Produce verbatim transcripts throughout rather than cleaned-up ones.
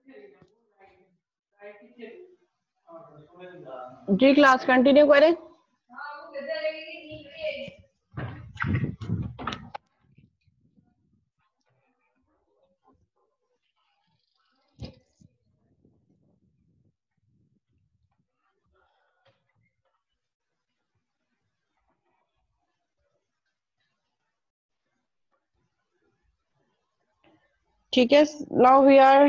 जी class continue करें। ठीक है, now we are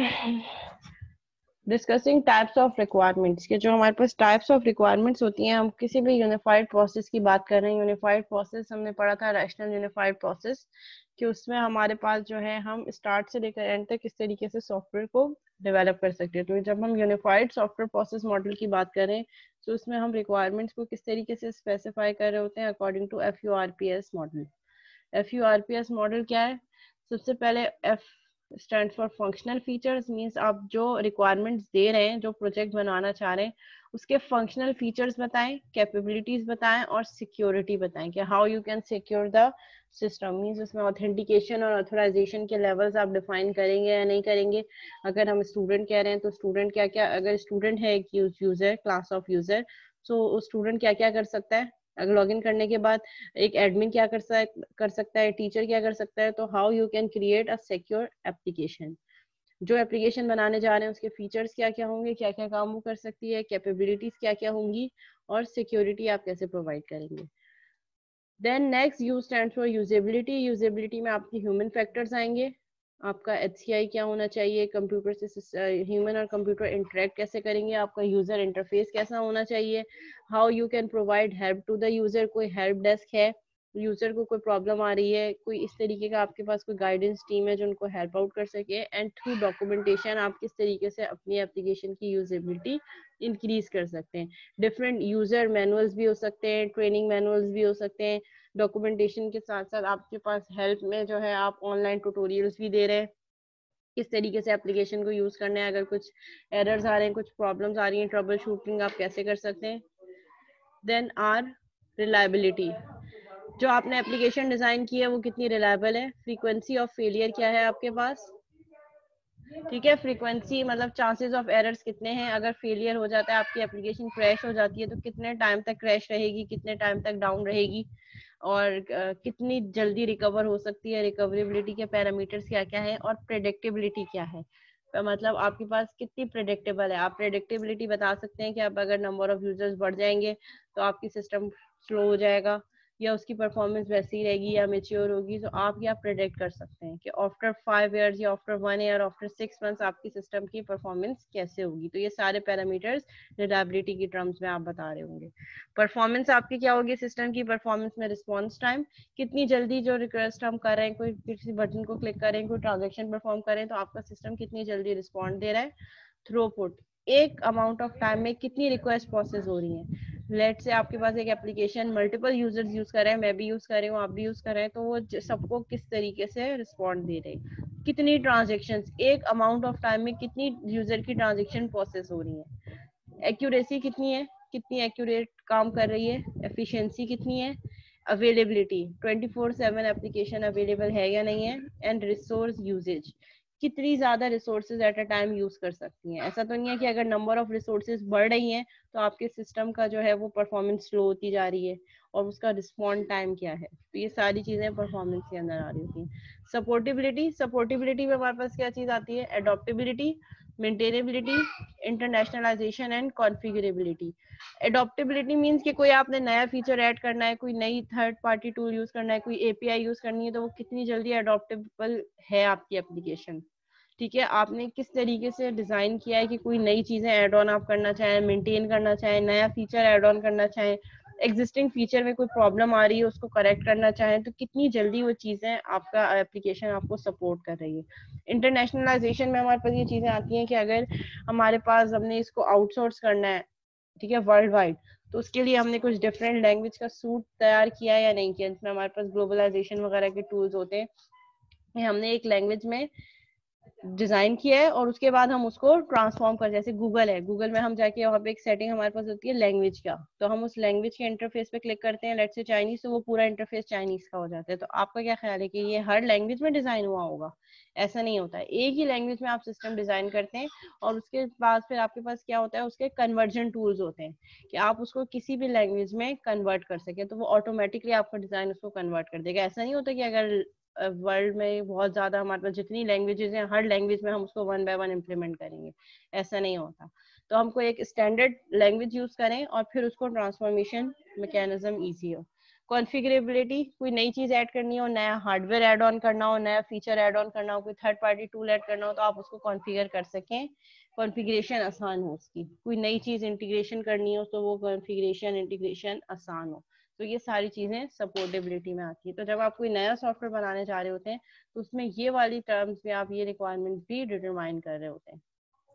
discussing types of requirements के जो हमारे पास टाइप्स ऑफ रिक्वायरमेंट्स होती हैं। हम किसी भी यूनिफाइड प्रोसेस की बात कर रहे हैं। यूनिफाइड प्रोसेस हमने पढ़ा था रैशनल यूनिफाइड प्रोसेस कि उसमें हमारे पास जो है हम स्टार्ट से लेकर एंड तक किस तरीके से सॉफ्टवेयर को डेवलप कर सकते हैं। तो जब हम यूनिफाइड सॉफ्टवेयर प्रोसेस मॉडल की बात करें तो उसमें हम रिक्वायरमेंट्स को किस तरीके से स्पेसिफाई कर रहे होते हैं according to F U R P S model. F U R P S model क्या है? सबसे पहले F stand for functional features, means आप जो रिक्वायरमेंट्स दे रहे हैं, जो प्रोजेक्ट बनाना चाह रहे हैं, उसके फंक्शनल फीचर्स बताएं, कैपेबिलिटीज बताएं और सिक्योरिटी बताएं कि how you can secure the system. Means उसमें ऑथेंटिकेशन और ऑथराइजेशन के लेवल्स आप डिफाइन करेंगे या नहीं करेंगे। अगर हम स्टूडेंट कह रहे हैं तो स्टूडेंट क्या क्या, अगर स्टूडेंट है एक यूजर, क्लास ऑफ यूजर, तो स्टूडेंट क्या क्या कर सकता है। अगर लॉगिन करने के बाद एक एडमिन क्या कर सकता कर सकता है, टीचर क्या कर सकता है। तो how you can create a secure application. जो एप्लीकेशन बनाने जा रहे हैं उसके फीचर्स क्या क्या होंगे, क्या क्या काम वो कर सकती है, कैपेबिलिटीज क्या क्या होंगी और सिक्योरिटी आप कैसे प्रोवाइड करेंगे। Then next U stand for usability. Usability में आपके ह्यूमन फैक्टर्स आएंगे। आपका एच सी आई क्या होना चाहिए, कंप्यूटर से ह्यूमन और कंप्यूटर इंटरेक्ट कैसे करेंगे, आपका यूजर इंटरफेस कैसा होना चाहिए, how you can provide help to the user. कोई हेल्प डेस्क है, यूजर को कोई प्रॉब्लम आ रही है, कोई इस तरीके का आपके पास कोई गाइडेंस टीम है जो उनको हेल्प आउट कर सके। एंड थ्रू डॉक्यूमेंटेशन आप किस तरीके से अपनी एप्लीकेशन की यूजेबिलिटी इंक्रीज कर सकते हैं। डिफरेंट यूजर मैनुअल्स भी हो सकते हैं, ट्रेनिंग मैनुअल्स भी हो सकते हैं। डॉक्यूमेंटेशन के साथ साथ आपके पास हेल्प में जो है आप ऑनलाइन ट्यूटोरियल्स भी दे रहे हैं, किस तरीके से एप्लीकेशन को यूज करना है, अगर कुछ एरर्स आ रहे हैं, कुछ प्रॉब्लम्स आ रही हैं, ट्रबल शूटिंग आप कैसे कर सकते हैं। देन आर रिलायबिलिटी, जो आपने एप्लीकेशन डिजाइन की है वो कितनी रिलायबल है। फ्रीक्वेंसी ऑफ फेलियर क्या है आपके पास, ठीक है। फ्रीक्वेंसी मतलब चांसेस ऑफ एरर्स कितने हैं, अगर फेलियर हो जाता है, आपकी एप्लीकेशन क्रैश हो जाती है तो कितने टाइम तक क्रैश रहेगी, कितने टाइम तक डाउन रहेगी और uh, कितनी जल्दी रिकवर हो सकती है। रिकवरेबिलिटी के पैरामीटर्स क्या क्या है और प्रेडिक्टेबिलिटी क्या है, तो मतलब आपके पास कितनी प्रेडिक्टेबल है। आप प्रेडिक्टेबिलिटी बता सकते हैं कि अब अगर नंबर ऑफ यूजर्स बढ़ जाएंगे तो आपकी सिस्टम स्लो हो जाएगा या उसकी परफॉर्मेंस वैसी ही रहेगी या मेच्योर होगी। तो आप क्या प्रेडिक्ट कर सकते हैं कि आफ्टर फाइव इयर्स या after one year, after six months आपकी सिस्टम की परफॉर्मेंस कैसे होगी। तो ये सारे पैरामीटर्स रिलायबिलिटी की टर्म्स में आप बता रहे होंगे। परफॉर्मेंस आपकी क्या होगी, सिस्टम की परफॉर्मेंस में रिस्पॉन्स टाइम, कितनी जल्दी जो रिक्वेस्ट हम कर रहे हैं, कोई किसी बटन को क्लिक करें, कोई ट्रांजेक्शन परफॉर्म करें तो आपका सिस्टम कितनी जल्दी रिस्पॉन्ड दे रहा है। थ्रूपुट, एक अमाउंट ऑफ टाइम में कितनी रिक्वेस्ट प्रोसेस हो रही है। लेट से आपके पास एक एप्लीकेशन मल्टीपल यूजर्स यूज कर रहे हैं, मैं भी यूज कर रही हूँ, आप भी यूज कर रहे हैं, तो वो सबको किस तरीके से रिस्पॉन्ड दे रहे हैं। कितनी ट्रांजेक्शन्स, एक अमाउंट ऑफ टाइम में कितनी यूजर की ट्रांजेक्शन प्रोसेस हो रही है। एक्यूरेसी कितनी है, कितनी एक्यूरेट काम कर रही है। एफिशिएंसी कितनी है। Availability, twenty four seven application available है या नहीं है। एंड रिसोर्स यूजेज, कितनी ज्यादा resources at a time use कर सकती हैं। ऐसा तो नहीं है कि अगर नंबर ऑफ रिसोर्सेज बढ़ रही हैं तो आपके सिस्टम का जो है वो परफॉर्मेंस स्लो होती जा रही है और उसका रिस्पॉन्ड टाइम क्या है। तो ये सारी चीजें परफॉर्मेंस के अंदर आ रही होती हैं। सपोर्टेबिलिटी, सपोर्टेबिलिटी में हमारे पास क्या चीज आती है, adaptability, maintainability, internationalization and configurability. Adaptability means कि कोई आपने नया फीचर ऐड करना है, कोई नई थर्ड पार्टी टूल यूज करना है, कोई एपीआई यूज करनी है, तो वो कितनी जल्दी एडॉप्टेबल है आपकी एप्लीकेशन। ठीक है, आपने किस तरीके से डिजाइन किया है कि कोई नई चीजें ऐड ऑन आप करना चाहें, मेंटेन करना चाहें, नया फीचर ऐड ऑन करना चाहें, एग्जिस्टिंग फीचर में कोई प्रॉब्लम आ रही है उसको करेक्ट करना चाहें, तो कितनी जल्दी वो चीजें आपका एप्लीकेशन आपको सपोर्ट कर रही है। इंटरनेशनलाइजेशन में हमारे पास ये चीजें आती हैं कि अगर हमारे पास हमने इसको आउटसोर्स करना है, ठीक है, वर्ल्ड वाइड, तो उसके लिए हमने कुछ डिफरेंट लैंग्वेज का सूट तैयार किया या नहीं किया, जिसमें हमारे पास ग्लोबलाइजेशन वगैरह के टूल्स होते हैं। हमने एक लैंग्वेज में डिजाइन किया है और उसके बाद हम उसको ट्रांसफॉर्म कर, जैसे गूगल है, गूगल में हम जाके वहाँ पे एक सेटिंग हमारे पास होती है लैंग्वेज का, तो हम उस लैंग्वेज के इंटरफेस पे क्लिक करते हैं, लेट्स से चाइनीज, तो वो पूरा इंटरफेस चाइनीज का हो जाता है। तो आपका क्या ख्याल है कि ये हर लैंग्वेज में डिजाइन हुआ होगा? ऐसा नहीं होता है, एक ही लैंग्वेज में आप सिस्टम डिजाइन करते हैं और उसके बाद फिर आपके पास क्या होता है, उसके कन्वर्जन टूल्स होते हैं कि आप उसको किसी भी लैंग्वेज में कन्वर्ट कर सके, तो वो ऑटोमेटिकली आपका डिजाइन उसको कन्वर्ट कर देगा। ऐसा नहीं होता कि अगर वर्ल्ड में बहुत ज्यादा हमारे पास जितनी लैंग्वेजेस हैं, हर लैंग्वेज में हम उसको वन बाय वन इम्प्लीमेंट करेंगे, ऐसा नहीं होता। तो हमको एक स्टैंडर्ड लैंग्वेज यूज करें और फिर उसको ट्रांसफॉर्मेशन मैकेनिज्म इजी हो। कॉन्फ़िगरेबिलिटी, कोई नई चीज ऐड करनी हो, नया हार्डवेयर ऐड ऑन करना हो, नया फीचर ऐड ऑन करना हो, कोई थर्ड पार्टी टूल ऐड करना हो, तो आप उसको कॉन्फ़िगर कर सकें, कॉन्फ़िगरेशन आसान हो उसकी। कोई नई चीज इंटीग्रेशन करनी हो तो वो कॉन्फ़िगरेशन इंटीग्रेशन आसान हो। तो ये सारी चीजें सपोर्टेबिलिटी में आती है। तो जब आप कोई नया सॉफ्टवेयर बनाने जा रहे होते हैं तो उसमें ये वाली टर्म्स में आप ये रिक्वायरमेंट्स भी डिटरमाइन कर रहे होते हैं।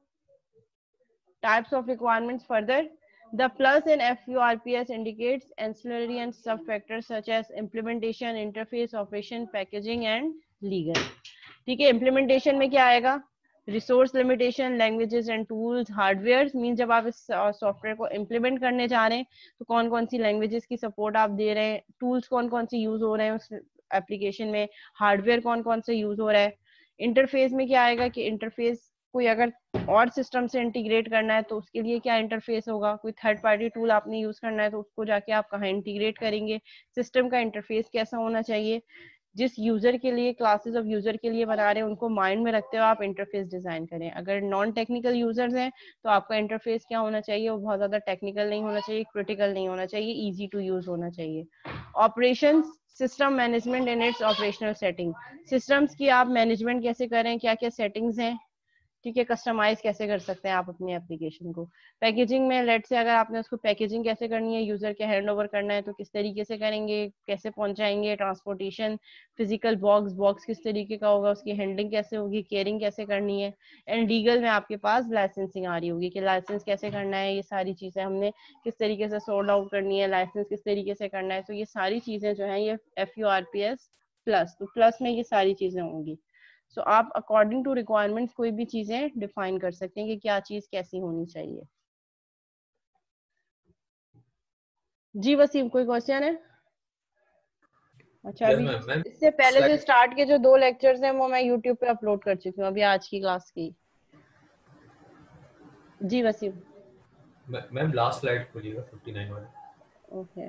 Types of requirements further, the plus in F U R P S indicates ancillary and sub factors such as implementation, interface, operation, packaging and legal। ठीक है, इम्प्लीमेंटेशन में क्या आएगा, resource limitation, languages and tools, hardware, mean जब आप इस software को implement करने जा रहे हैं तो कौन कौन सी लैंग्वेजेस की सपोर्ट आप दे रहे हैं, टूल्स कौन कौन से यूज हो रहे हैं उस एप्लीकेशन में, हार्डवेयर कौन कौन से यूज हो रहा है। इंटरफेस में क्या आएगा कि इंटरफेस कोई अगर और सिस्टम से इंटीग्रेट करना है तो उसके लिए क्या इंटरफेस होगा, कोई थर्ड पार्टी टूल आपने यूज करना है तो उसको जाके आप कहाँ इंटीग्रेट करेंगे, सिस्टम का इंटरफेस कैसा होना चाहिए, जिस यूजर के लिए, क्लासेस ऑफ यूजर के लिए बना रहे हैं उनको माइंड में रखते हुए आप इंटरफेस डिजाइन करें। अगर नॉन टेक्निकल यूजर्स हैं तो आपका इंटरफेस क्या होना चाहिए, वो बहुत ज्यादा टेक्निकल नहीं होना चाहिए, क्रिटिकल नहीं होना चाहिए, इजी टू यूज होना चाहिए। Operations, system management in its operational setting, systems की आप मैनेजमेंट कैसे करें, क्या क्या सेटिंग्स हैं, ठीक है, कस्टमाइज कैसे कर सकते हैं आप अपनी एप्लीकेशन को। पैकेजिंग में लेट से अगर आपने उसको पैकेजिंग कैसे करनी है, यूजर के हैंड ओवर करना है तो किस तरीके से करेंगे, कैसे पहुंचाएंगे, ट्रांसपोर्टेशन, फिजिकल बॉक्स, बॉक्स किस तरीके का होगा, उसकी हैंडलिंग कैसे होगी, केयरिंग कैसे करनी है। एंड लीगल में आपके पास लाइसेंसिंग आ रही होगी कि लाइसेंस कैसे करना है, ये सारी चीजें हमने किस तरीके से सॉर्ट आउट करनी है, लाइसेंस किस तरीके से करना है। तो ये सारी चीजें जो है ये F U R P S plus, तो प्लस में ये सारी चीजें होंगी। सो so, आप अकॉर्डिंग टू रिक्वायरमेंट्स कोई भी चीजें डिफाइन कर सकते हैं कि क्या चीज कैसी होनी चाहिए। जी वसीम, कोई क्वेश्चन है? अच्छा, यस अभी मैम। मैम इससे पहले जो स्लाइड। स्टार्ट के जो दो लेक्चर्स हैं वो मैं यूट्यूब पे अपलोड कर चुकी हूँ अभी आज की क्लास की। जी वसीम। मैम लास्ट स्लाइड खोलिएगा फिफ्टी नाइन वाले। ओके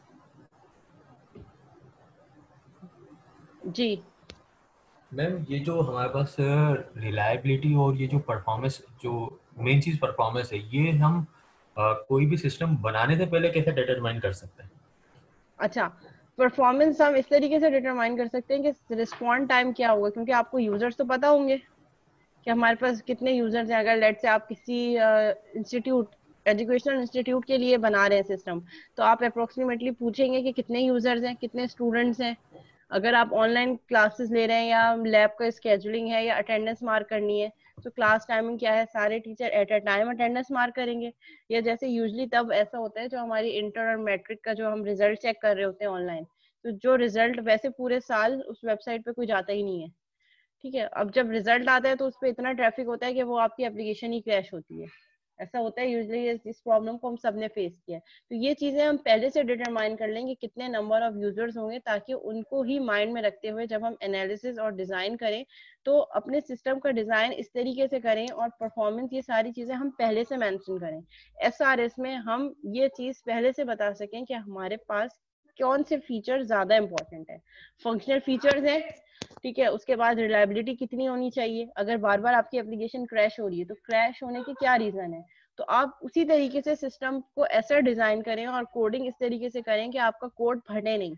जी। मैम ये जो हमारे पास रिलायबिलिटी और ये जो परफॉर्मेंस, जो मेन चीज परफॉर्मेंस है, ये हम अ, कोई भी सिस्टम बनाने से पहले कैसे डिटरमाइन कर सकते हैं? अच्छा, परफॉर्मेंस हम इस तरीके से डिटरमाइन कर सकते हैं कि रिस्पॉन्ड टाइम क्या होगा, क्योंकि आपको यूजर्स तो पता होंगे कि हमारे पास कितने यूजर्स हैं। अगर लेट से आप किसी इंस्टीट्यूट, एजुकेशनल इंस्टीट्यूट के लिए बना रहे हैं सिस्टम, तो आप अप्रोक्सीमेटली पूछेंगे कि कितने यूजर्स हैं, कितने स्टूडेंट्स हैं। अगर आप ऑनलाइन क्लासेस ले रहे हैं या लैब का स्केजुलिंग है या अटेंडेंस मार्क करनी है, तो क्लास टाइमिंग क्या है, सारे teacher at a time attendance mark करेंगे। या जैसे यूजली तब ऐसा होता है जो हमारी इंटर और मैट्रिक का जो हम रिजल्ट चेक कर रहे होते हैं ऑनलाइन, तो जो रिजल्ट वैसे पूरे साल उस वेबसाइट पे कोई जाता ही नहीं है, ठीक है। अब जब रिजल्ट आता है तो उस पर इतना ट्रैफिक होता है कि वो आपकी एप्लीकेशन ही क्रैश होती है। ऐसा होता है यूजली, इस प्रॉब्लम को हम सब ने फेस किया है। तो ये चीजें हम पहले से डिटरमाइन कर लेंगे कितने नंबर ऑफ यूजर्स होंगे, ताकि उनको ही माइंड में रखते हुए जब हम एनालिसिस और डिजाइन करें तो अपने सिस्टम का डिजाइन इस तरीके से करें और परफॉर्मेंस, ये सारी चीजें हम पहले से मेंशन करें। एस आर एस में हम ये चीज पहले से बता सकें कि हमारे पास कौन से फीचर ज्यादा इंपॉर्टेंट है। फंक्शनल फीचर्स है, ठीक है, उसके बाद रिलायबिलिटी कितनी होनी चाहिए, अगर बार बार आपकी एप्लीकेशन क्रैश हो रही है तो क्रैश होने के क्या रीजन है। तो आप उसी तरीके से सिस्टम को ऐसा डिजाइन करें और कोडिंग इस तरीके से करें कि आपका कोड फटे नहीं।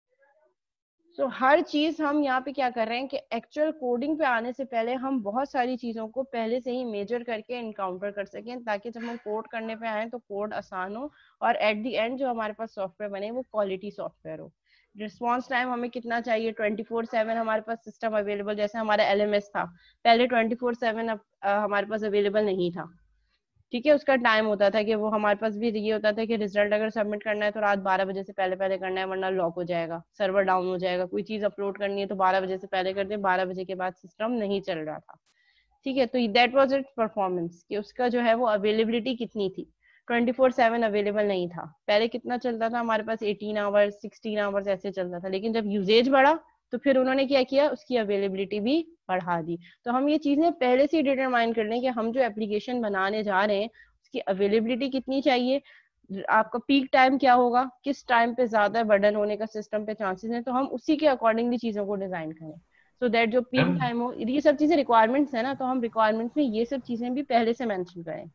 सो so, हर चीज हम यहाँ पे क्या कर रहे हैं कि एक्चुअल कोडिंग पे आने से पहले हम बहुत सारी चीजों को पहले से ही मेजर करके इनकाउंटर कर सकें, ताकि जब हम कोड करने पे आए तो कोड आसान हो और एट द एंड जो हमारे पास सॉफ्टवेयर बने वो क्वालिटी सॉफ्टवेयर हो। रिस्पॉन्स टाइम हमें कितना चाहिए, ट्वेंटी फोर सेवन हमारे पास सिस्टम अवेलेबल, जैसे हमारा एल एम एस था पहले ट्वेंटी फोर सेवन हमारे पास अवेलेबल नहीं था, ठीक है। उसका टाइम होता था कि वो हमारे पास भी ये होता था कि रिजल्ट अगर सबमिट करना है तो रात बारह बजे से पहले पहले करना है, वरना लॉक हो जाएगा, सर्वर डाउन हो जाएगा। कोई चीज अपलोड करनी है तो बारह बजे से पहले करते हैं, बारह बजे के बाद सिस्टम नहीं चल रहा था। ठीक है, तो दैट वाज इट्स परफॉर्मेंस, कि उसका जो है वो अवेलेबिलिटी कितनी थी, ट्वेंटी फोर सेवन अवेलेबल नहीं था। पहले कितना चलता था हमारे पास, एटीन आवर्स सिक्सटीन आवर्स ऐसे चलता था, लेकिन जब यूजेज बढ़ा तो फिर उन्होंने क्या किया, उसकी अवेलेबिलिटी भी बढ़ा दी। तो हम ये चीजें पहले से ही डिटरमाइन कर लें कि हम जो एप्लीकेशन बनाने जा रहे हैं उसकी अवेलेबिलिटी कितनी चाहिए, आपका पीक टाइम क्या होगा, किस टाइम पे ज्यादा बर्डन होने का सिस्टम पे चांसेस हैं, तो हम उसी के अकॉर्डिंगली चीजों को डिजाइन करें। सो so दैट जो पीक मैम टाइम हो, ये सब चीजें रिक्वायरमेंट्स है ना, तो हम रिक्वायरमेंट्स में ये सब चीजें भी पहले से मेंशन करें।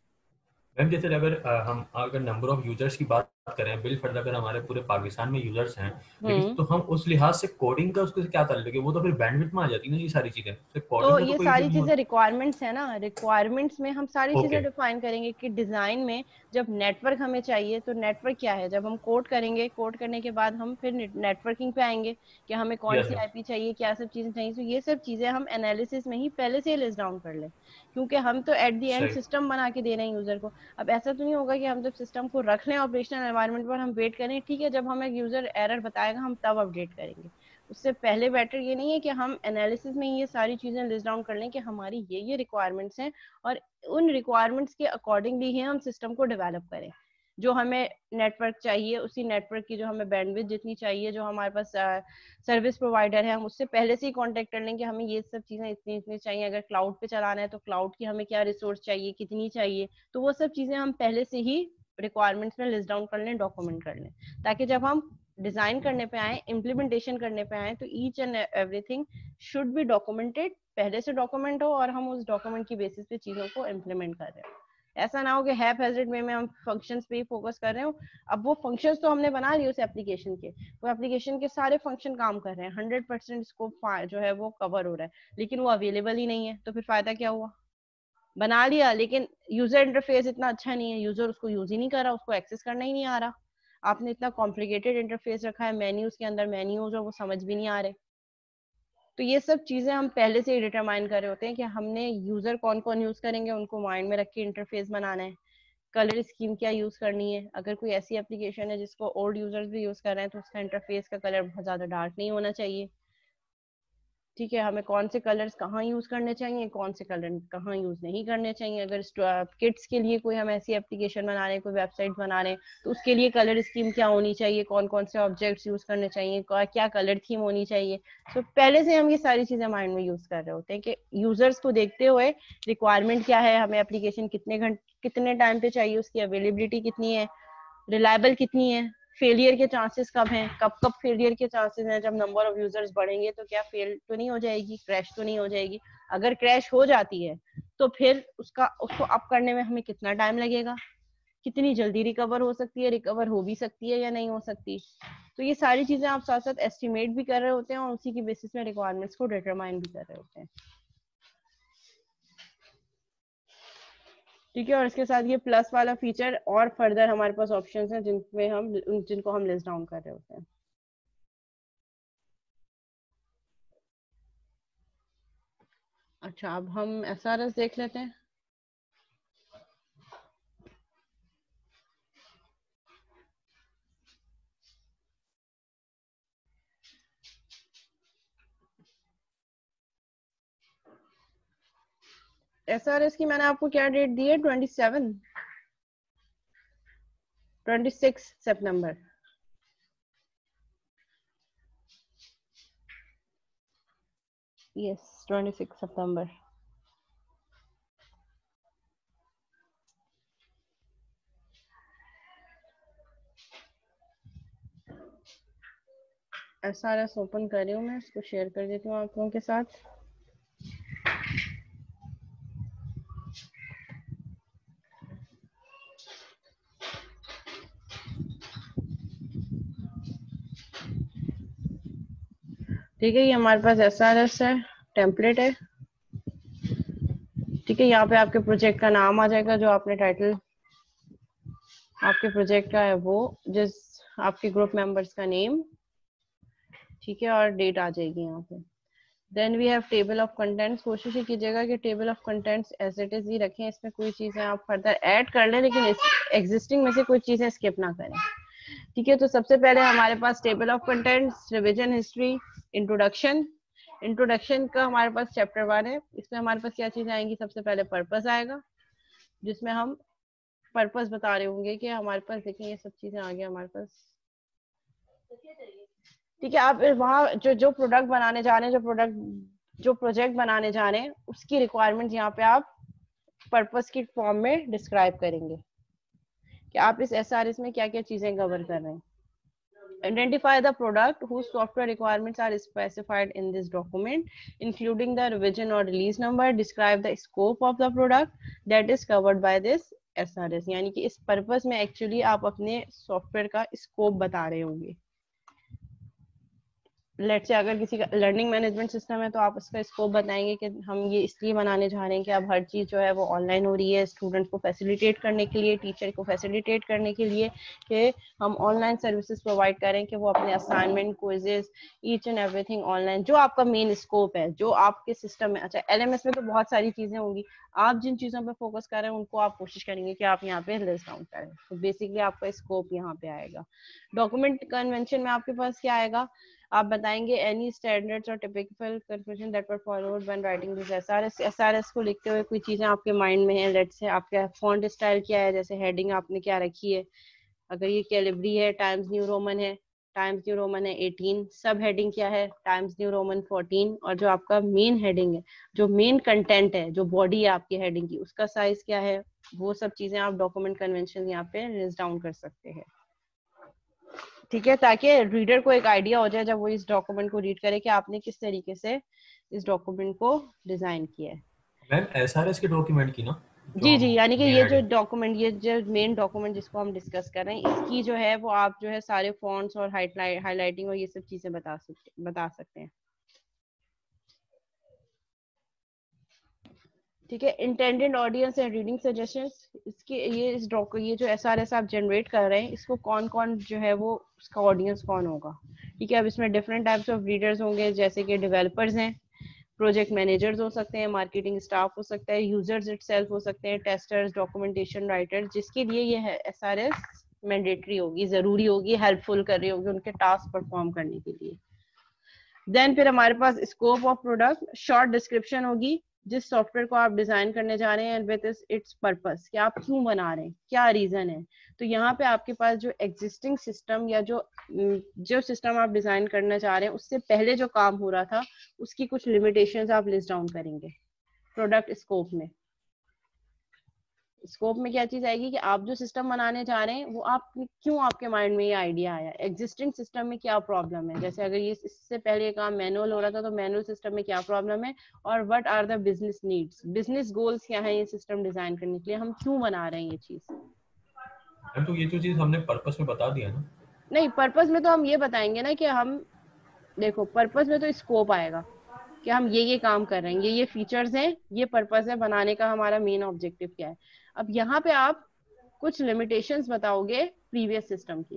मैम जैसे अगर अ, हम अगर नंबर ऑफ यूजर्स की बात करें, बिल फर्द अगर हमारे पूरे पाकिस्तान में यूजर्स हैं, लेकिन हम्म तो हम उस लिहाज से कोडिंग का उसके क्या ताल्लुक है, वो तो फिर बैंडविड्थ में आ जाती है ना ये सारी चीजें, तो कोडिंग तो में तो ये कोई इशू सारी नहीं चीजें होता। रिक्वायरमेंट्स है ना, रिक्वायरमेंट्स में हम सारी चीजें ओके। डिफाइन करेंगे कि डिजाइन में जब नेटवर्क हमें चाहिए तो नेटवर्क क्या है, जब हम कोड करेंगे, कोड करने के बाद हम फिर नेटवर्किंग पे आएंगे कि हमें कौन यस सी मैम। आईपी चाहिए, क्या सब चीजें चाहिए। तो ये सब चीजें हम एनालिसिस में ही पहले से लिस्ट डाउन कर लें, क्योंकि हम तो एट द एंड सही। सिस्टम बना के दे रहे हैं यूजर को। अब ऐसा तो नहीं होगा कि हम जब सिस्टम को रख लें ऑपरेशनल एनवायरनमेंट पर, हम वेट करें ठीक है जब हमें यूजर एरर बताएगा हम तब अपडेट करेंगे। उससे पहले बेटर ये नहीं है कि हम एनालिसिस में ये सारी चीजें लिस्ट डाउन कर लें कि हमारी ये ये रिक्वायरमेंट्स हैं, और उन रिक्वायरमेंट्स के अकॉर्डिंगली ही हम सिस्टम को डेवलप करें। जो हमें नेटवर्क चाहिए, उसी नेटवर्क की जो हमें बैंडविड्थ जितनी चाहिए, जो हमारे पास सर्विस प्रोवाइडर है, हम उससे पहले से ही कांटेक्ट कर लें कि हमें ये सब चीजें इतनी इतनी चाहिए। अगर क्लाउड पे चलाना है तो क्लाउड की हमें क्या रिसोर्स चाहिए, कितनी चाहिए, तो वो सब चीजें हम पहले से ही रिक्वायरमेंट्स में लिस्ट डाउन कर लें, डॉक्यूमेंट कर लें, ताकि जब हम डिजाइन करने पे आए, इम्प्लीमेंटेशन करने पे आए, तो each and everything should be documented, पहले से डॉक्यूमेंट हो और हम उस डॉक्यूमेंट की बेसिस पे चीजों को इम्प्लीमेंट कर रहे हो। ऐसा ना हो कि हैप हैजेर्ड वे में हम फंक्शंस पे ही फोकस कर रहे हो। अब वो फंक्शंस तो हमने बना लिए उस एप्लीकेशन के, वो एप्लीकेशन के सारे फंक्शन काम कर रहे हैं, हंड्रेड परसेंट स्कोप जो है वो कवर हो रहा है, लेकिन वो अवेलेबल ही नहीं है, तो फिर फायदा क्या हुआ। बना लिया लेकिन यूजर इंटरफेस इतना अच्छा नहीं है, यूजर उसको यूज ही नहीं कर रहा, उसको एक्सेस करना ही नहीं आ रहा। आपने इतना कॉम्प्लिकेटेड इंटरफेस रखा है, मेन्यूज के अंदर मेन्यूज और वो समझ भी नहीं आ रहे। तो ये सब चीजें हम पहले से ही डिटरमाइन कर रहे होते हैं कि हमने यूजर कौन कौन यूज करेंगे उनको माइंड में रख के इंटरफेस बनाना है, कलर स्कीम क्या यूज करनी है। अगर कोई ऐसी एप्लीकेशन है जिसको ओल्ड यूजर्स भी यूज कर रहे हैं तो उसका इंटरफेस का कलर बहुत ज्यादा डार्क नहीं होना चाहिए। ठीक है, हमें कौन से कलर्स कहाँ यूज करने चाहिए, कौन से कलर कहाँ यूज नहीं करने चाहिए। अगर किड्स के लिए कोई हम ऐसी एप्लीकेशन बना रहे हैं, कोई वेबसाइट बना रहे हैं, तो उसके लिए कलर स्कीम क्या होनी चाहिए, कौन कौन से ऑब्जेक्ट्स यूज करने चाहिए, क्या कलर थीम होनी चाहिए। तो पहले से हम ये सारी चीजें माइंड में यूज कर रहे होते हैं कि यूजर्स को देखते हुए रिक्वायरमेंट क्या है, हमें एप्लीकेशन कितने घंटे कितने टाइम पे चाहिए, उसकी अवेलेबिलिटी कितनी है, रिलायबल कितनी है, फेलियर के चांसेस कब हैं, कब कब फेलियर के चांसेस हैं, जब नंबर ऑफ यूजर्स बढ़ेंगे तो क्या फेल तो नहीं हो जाएगी, क्रैश तो नहीं हो जाएगी। अगर क्रैश हो जाती है तो फिर उसका उसको अप करने में हमें कितना टाइम लगेगा, कितनी जल्दी रिकवर हो सकती है, रिकवर हो भी सकती है या नहीं हो सकती। तो ये सारी चीजें आप साथ साथ एस्टिमेट भी कर रहे होते हैं और उसी की बेसिस में रिक्वायरमेंट्स को डिटरमाइन भी कर रहे होते हैं। ठीक है, और इसके साथ ये प्लस वाला फीचर और फर्दर हमारे पास ऑप्शंस हैं जिनमें हम जिनको हम लिस्ट डाउन कर रहे होते हैं। अच्छा, अब हम एसआरएस देख लेते हैं। एसआरएस की मैंने आपको क्या डेट दी है, ट्वेंटी सेवन ट्वेंटी सिक्स सितंबर। यस, ट्वेंटी सिक्स सितंबर। एसआरएस ओपन कर रही हूँ मैं, इसको शेयर कर देती हूँ आप लोगों के साथ। ठीक है, ये हमारे पास एसआरएस है, टेम्पलेट है। ठीक है, यहाँ पे आपके प्रोजेक्ट का नाम आ जाएगा, जो आपने टाइटल आपके प्रोजेक्ट का है वो, जिस आपके ग्रुप मेंबर्स का नेम, ठीक है, और डेट आ जाएगी यहाँ पे। Then we have table of contents. कोशिश ही कीजिएगा कि table of contents as it is ही रखें, इसमें कोई चीजें आप फर्दर ऐड कर लें लेकिन इस एग्जिस्टिंग में से कोई चीजें स्किप ना करें। ठीक है, तो सबसे पहले हमारे पास table of contents, revision history, introduction. Introduction का हमारे पास चैप्टर वन है, इसमें हमारे पास क्या चीजें आएंगी, सबसे पहले पर्पस आएगा जिसमें हम पर्पस बता रहे होंगे कि हमारे पास देखिए ये सब चीजें आ गया हमारे पास, ठीक है। आप वहाँ जो जो प्रोडक्ट बनाने जा रहे हैं, जो प्रोडक्ट जो प्रोजेक्ट बनाने जा रहे हैं, उसकी रिक्वायरमेंट यहाँ पे आप पर्पस की फॉर्म में डिस्क्राइब करेंगे कि आप इस एसआरएस में क्या क्या चीजें कवर कर रहे हैं। Identify the product whose software requirements are specified in this document, including the revision or release number. Describe the scope of the product that is covered by this S R S. यानी कि इस purpose में actually आप अपने software का scope बता रहे होंगे। लेट से अगर किसी का लर्निंग मैनेजमेंट सिस्टम है तो आप उसका स्कोप बताएंगे कि हम ये इसलिए बनाने जा रहे हैं कि अब हर चीज़ जो है वो ऑनलाइन हो रही है, स्टूडेंट को फैसिलिटेट करने के लिए, टीचर को फैसिलिटेट करने के लिए कि हम ऑनलाइन सर्विसेज प्रोवाइड करें कि वो अपने assignment, quizzes, each and everything online, जो आपका मेन स्कोप है, जो आपके सिस्टम में। अच्छा, एलएमएस में तो बहुत सारी चीज़ें होंगी, आप जिन चीज़ों पर फोकस कर रहे हैं उनको आप कोशिश करेंगे कि आप यहाँ पे लिस्ट डाउन करें। तो बेसिकली आपका स्कोप यहाँ पे आएगा। डॉक्यूमेंट कन्वेंशन में आपके पास क्या आएगा, आप बताएंगे एनी स्टैंडर्ड्स और typical confusion that were followed when writing this SRS. SRS को लिखते हुए कोई चीजें आपके माइंड में है, लेट्स से आपका फॉन्ट स्टाइल क्या है, जैसे हेडिंग आपने क्या रखी है, अगर ये कैलिब्री है, टाइम्स न्यू रोमन है, टाइम्स न्यू रोमन है एटीन, सब हेडिंग क्या है, टाइम्स न्यू रोमन फोर्टीन, और जो आपका मेन हेडिंग है, जो मेन कंटेंट है, जो बॉडी है आपकी हेडिंग की, उसका साइज क्या है, वो सब चीजें आप डॉक्यूमेंट कन्वेंशन यहाँ पे लिस्ट डाउन कर सकते हैं, ठीक है, ताकि रीडर को एक आइडिया हो जाए जब वो इस डॉक्यूमेंट को रीड करे कि आपने किस तरीके से इस डॉक्यूमेंट को डिजाइन किया है। मैम एसआरएस के डॉक्यूमेंट की ना, जी जी, यानी कि ये जो डॉक्यूमेंट, ये जो मेन डॉक्यूमेंट जिसको हम डिस्कस कर रहे हैं, इसकी जो है वो आप जो है सारे फॉन्ट्स और हाईलाइट हाईलाइटिंग और ये सब चीजें बता सकते बता सकते हैं, ठीक है। Intended audience and reading suggestions, इसके ये इस डॉक ये जो एसआरएस आप जनरेट कर रहे हैं, इसको कौन कौन जो है वो उसका ऑडियंस कौन होगा, ठीक है। अब इसमें डिफरेंट टाइप्स ऑफ रीडर्स होंगे, जैसे कि डेवलपर्स हैं, प्रोजेक्ट मैनेजर्स हो सकते हैं, मार्केटिंग स्टाफ हो सकता है, यूजर्स इटसेल्फ हो सकते हैं, टेस्टर्स, डॉक्यूमेंटेशन राइटर्स, जिसके लिए ये एसआरएस मैंडेटरी होगी, जरूरी होगी, हेल्पफुल कर रही होगी उनके टास्क परफॉर्म करने के लिए। देन फिर हमारे पास scope of product, short description होगी जिस सॉफ्टवेयर को आप डिजाइन करने जा रहे हैं विद इट्स पर्पस, कि आप क्यों बना रहे हैं, क्या रीजन है। तो यहाँ पे आपके पास जो एग्जिस्टिंग सिस्टम या जो जो सिस्टम आप डिजाइन करना चाह रहे हैं उससे पहले जो काम हो रहा था उसकी कुछ लिमिटेशंस आप लिस्ट डाउन करेंगे प्रोडक्ट स्कोप में। स्कोप में क्या चीज आएगी कि आप जो सिस्टम बनाने जा रहे हैं वो आप क्यों, आपके माइंड में ये आइडिया आया, एग्जिस्टिंग सिस्टम में क्या प्रॉब्लम है, जैसे अगर ये इससे पहले ये काम मैनुअल हो रहा था तो मैनुअल सिस्टम में क्या प्रॉब्लम है, और what are the business needs, business goals क्या है ये सिस्टम डिजाइन करने के लिए, हम क्यों बना रहे हैं ये चीज। मैम तो ये जो चीज हमने पर्पस में बता दिया ना। नहीं, पर्पस में तो हम ये बताएंगे ना कि हम, देखो पर्पस में तो स्कोप आएगा कि हम ये ये काम कर रहे हैं, ये ये फीचर्स हैं, ये पर्पस है बनाने का, हमारा मेन ऑब्जेक्टिव क्या है। अब यहाँ पे आप कुछ लिमिटेशंस बताओगे प्रीवियस सिस्टम की,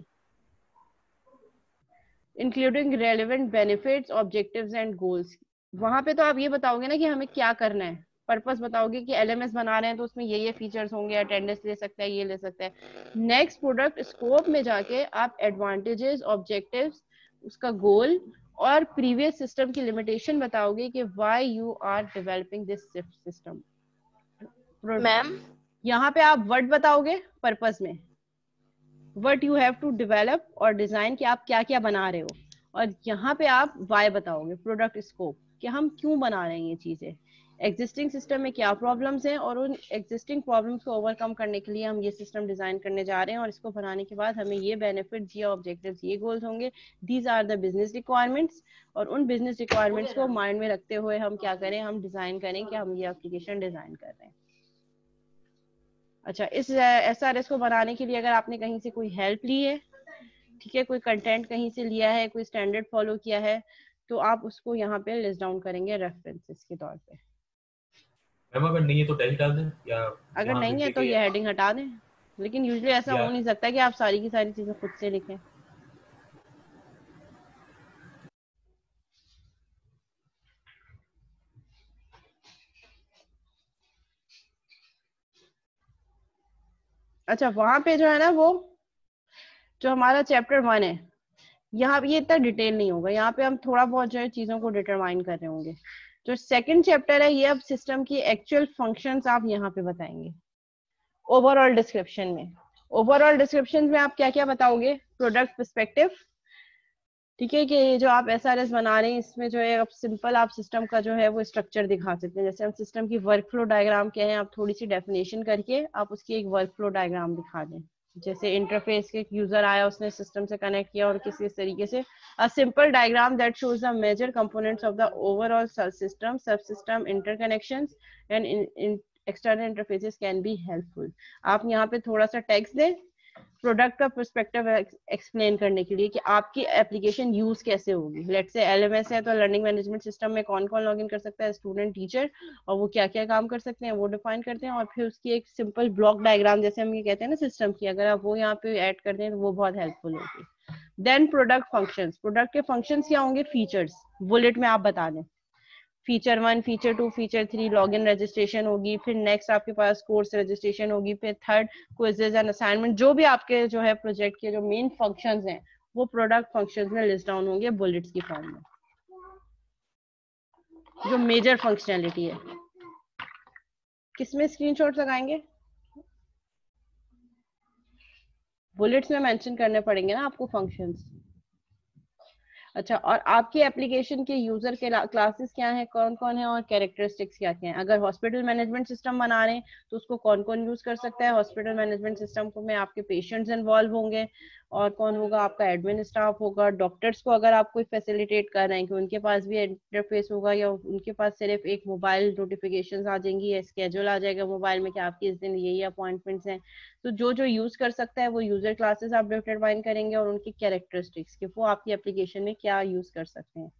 including relevant benefits, objectives and goals. वहां पे तो आप ये बताओगे ना कि हमें क्या करना है, पर्पस बताओगे कि एलएमएस बना रहे हैं तो उसमें ये ये फीचर्स होंगे, अटेंडेंस ले सकता है, ये ले सकता है। नेक्स्ट प्रोडक्ट स्कोप में जाके आप एडवांटेजेस, ऑब्जेक्टिव्स, उसका गोल और प्रीवियस सिस्टम की लिमिटेशन बताओगे कि why you are developing this system. Ma'am यहाँ पे आप वर्ड बताओगे पर्पस में, what you have to develop और डिजाइन, कि आप क्या क्या बना रहे हो, और यहाँ पे आप वाई बताओगे, प्रोडक्ट स्कोप, कि हम क्यों बना रहे हैं ये चीजें, एग्जिस्टिंग सिस्टम में क्या प्रॉब्लम्स हैं, और उन एग्जिस्टिंग प्रॉब्लम्स को ओवरकम करने के लिए हम ये सिस्टम डिजाइन करने जा रहे हैं, और इसको बनाने के बाद हमें ये बेनिफिट्स, ये ऑब्जेक्टिव्स, ये गोल्स होंगे, these are the business requirements, और उन बिजनेस रिक्वायरमेंट्स को माइंड में रखते हुए हम क्या करें, हम डिजाइन करें कि हम ये एप्लीकेशन डिजाइन कर रहे हैं। अच्छा, इस एसआरएस को बनाने के लिए अगर आपने कहीं से कोई हेल्प ली है, ठीक है, कोई कंटेंट कहीं से लिया है, कोई स्टैंडर्ड फॉलो किया है, तो आप उसको यहाँ पे लिस्ट डाउन करेंगे रेफरेंसेस के तौर पे। मैम अगर नहीं है तो डैश डाल दें, या अगर नहीं है तो ये हेडिंग हटा दें, लेकिन यूजुअली ऐसा हो नहीं सकता कि आप सारी की सारी चीजें खुद से लिखें। अच्छा, वहां पे जो है ना, वो जो हमारा चैप्टर वन है, यहाँ पे ये इतना डिटेल नहीं होगा, यहाँ पे हम थोड़ा बहुत जो है चीजों को डिटरमाइन कर रहे होंगे। जो सेकंड चैप्टर है ये अब सिस्टम की एक्चुअल फंक्शंस आप यहाँ पे बताएंगे ओवरऑल डिस्क्रिप्शन में। ओवरऑल डिस्क्रिप्शन में आप क्या क्या बताओगे? प्रोडक्ट पर्सपेक्टिव, ठीक है, कि ये जो आप एस आर एस बना रहे हैं इसमें जो है अब सिंपल आप सिस्टम का जो है वो स्ट्रक्चर दिखा सकते हैं। जैसे हम सिस्टम की वर्क फ्लो डायग्राम क्या है, आप थोड़ी सी डेफिनेशन करके आप उसकी एक वर्क फ्लो डायग्राम दिखा दें। जैसे इंटरफेस के यूजर आया, उसने सिस्टम से कनेक्ट किया और किसी तरीके से a simple diagram that shows the major components of the overall system, subsystem interconnections and external interfaces can be helpful. आप यहाँ पे थोड़ा सा टेक्स्ट दें प्रोडक्ट का पर्सपेक्टिव एक्सप्लेन करने के लिए कि आपकी एप्लीकेशन यूज कैसे होगी। लेट्स से एलएमएस है तो लर्निंग मैनेजमेंट सिस्टम में कौन कौन लॉगिन कर सकता है, स्टूडेंट, टीचर, और वो क्या क्या काम कर सकते हैं वो डिफाइन करते हैं। और फिर उसकी एक सिंपल ब्लॉक डायग्राम जैसे हम ये कहते हैं ना सिस्टम की, अगर आप वो यहाँ पे ऐड कर दें तो वो बहुत हेल्पफुल होगी। देन प्रोडक्ट फंक्शंस, प्रोडक्ट के फंक्शंस क्या होंगे? फीचर्स बुलेट में आप बता दें, feature one, feature two, feature three, login registration होगी, फिर नेक्स्ट आपके पास कोर्स रजिस्ट्रेशन होगी, फिर थर्ड क्विजेज एंड असाइनमेंट। जो भी आपके जो है प्रोजेक्ट के जो मेन फंक्शंस हैं वो प्रोडक्ट फंक्शंस में लिस्ट डाउन होंगे बुलेट्स की फॉर्म में, जो मेजर फंक्शनैलिटी है। किसमें स्क्रीनशॉट लगाएंगे? बुलेट्स में मेंशन करने पड़ेंगे ना आपको फंक्शंस। अच्छा, और आपकी एप्लीकेशन के यूजर के क्लासेस क्या हैं, कौन कौन है, और कैरेक्टरिस्टिक्स क्या क्या हैं? अगर हॉस्पिटल मैनेजमेंट सिस्टम बना रहे हैं तो उसको कौन कौन यूज कर सकता है? हॉस्पिटल मैनेजमेंट सिस्टम में आपके पेशेंट्स इन्वॉल्व होंगे, और कौन होगा? आपका एडमिन स्टाफ होगा। डॉक्टर्स को अगर आप कोई फैसिलिटेट कर रहे हैं कि उनके पास भी इंटरफेस होगा, या उनके पास सिर्फ एक मोबाइल नोटिफिकेशन आ जाएंगी या स्केड्यूल आ जाएगा मोबाइल में कि आपकी इस दिन यही अपॉइंटमेंट्स हैं। तो जो जो यूज कर सकता है वो यूजर क्लासेस आप डिफाइन करेंगे, और उनकी कैरेक्टरिस्टिक्स कि वो आपकी एप्लीकेशन में क्या यूज कर सकते हैं।